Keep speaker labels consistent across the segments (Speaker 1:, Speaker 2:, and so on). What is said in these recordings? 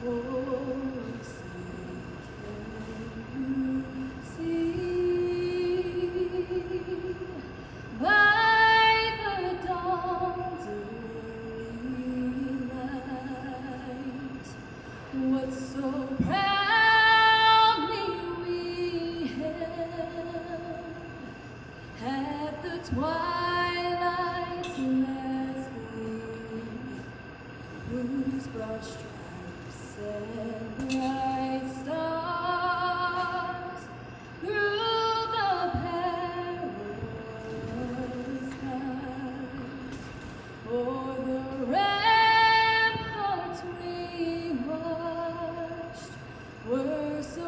Speaker 1: Oh, see by the dawn's early light what so proudly we held at the twilight's last gleam, whose broad stripes and bright stars through the perilous skies o'er the ramparts we marched were so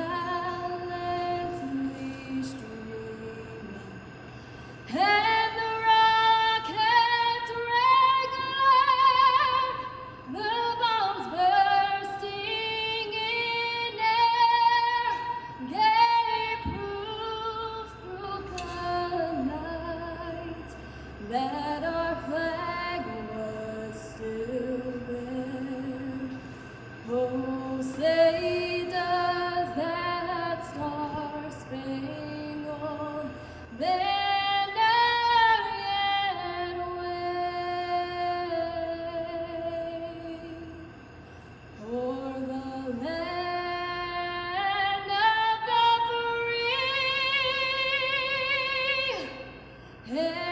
Speaker 1: gallantly streaming, and the rockets regular, the bombs bursting in air, gave proof through the night that our flag was still there. Oh, say does that star-spangled banner yet wave o'er the land of the free?